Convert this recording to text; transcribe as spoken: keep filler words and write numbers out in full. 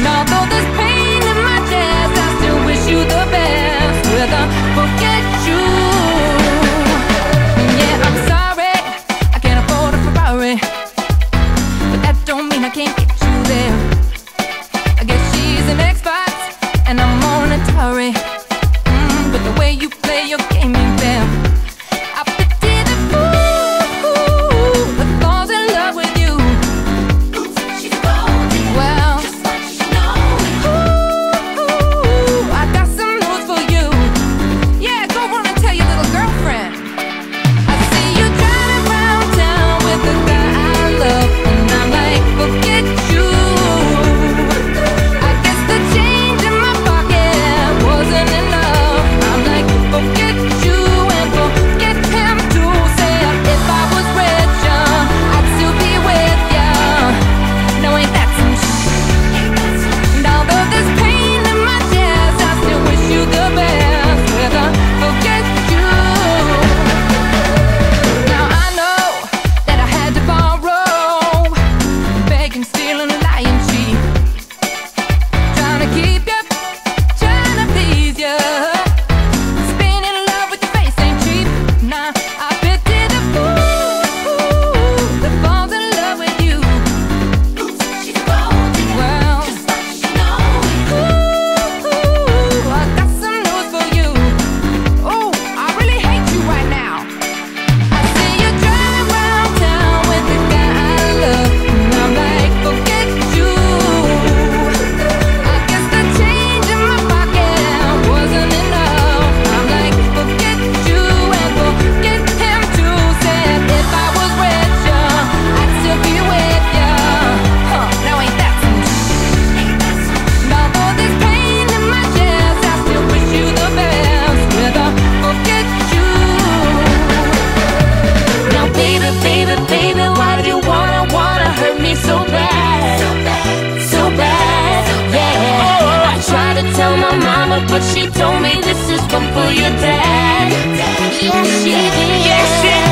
And although there's pain in my chest, I still wish you the best. Whether forget you. Yeah, I'm sorry, I can't afford a Ferrari, but that don't mean I can't get you there. I guess she's an Xbox and I'm on a Atari. Mm, but the way you play your game ain't fair. I pity the fool that falls in love with you. She's golden, well, just like she knows. Ooh, I got some news for you. Yeah, go run and tell your little girlfriend. I see you driving around town with the guy I love, and I'm like, forget you. I guess the change in my pocket wasn't enough. I'm like, forget you and forget him too. Say if I was richer, I'd still be with ya. No, ain't that some shit? And although there's pain in my chest, I still wish you the best. Whether forget you. Now I know that I had to borrow, begging, stealing, lying, cheat, trying to keep you, trying to please you. Being in love with your face ain't cheap. Nah, I pity the fool that falls in love with you. She's golden, well, just like she knows. Ooh, I got some news for you. Oh, I really hate you right now. I see you driving around town with the guy I love, and I'm like, forget you. I guess the change in my pocket wasn't enough. I'm like, forget you and forget him too. Said if I was richer, I'd still be with ya. Huh, now ain't that some shit? And although there's pain in my chest, I still wish you the best. Whether forget you. Now baby, baby, baby, why do you wanna, wanna hurt me so bad? So bad, yeah. I tried to tell my mama, but she told me this is one for your dad. Yes, she did. Yes, she did.